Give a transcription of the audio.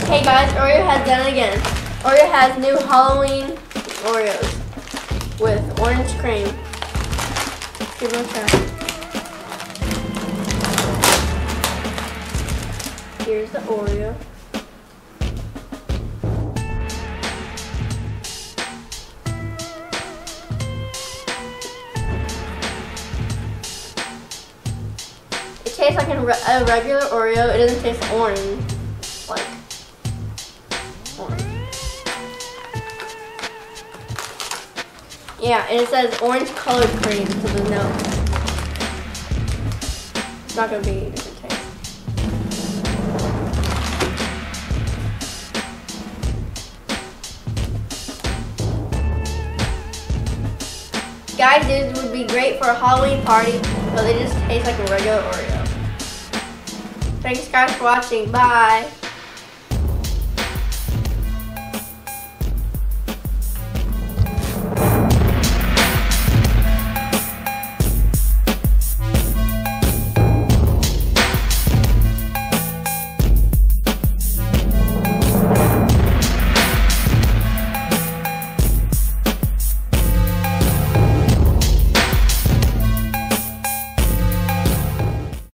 Hey guys, Oreo has done it again. Oreo has new Halloween Oreos with orange cream. Let's give it a try. Here's the Oreo. It tastes like a regular Oreo. It doesn't taste orange. Like orange. Yeah, and it says orange colored cream, so there's no. It's not gonna be a different taste. Guys, these would be great for a Halloween party, but they just taste like a regular Oreo. Thanks guys for watching. Bye.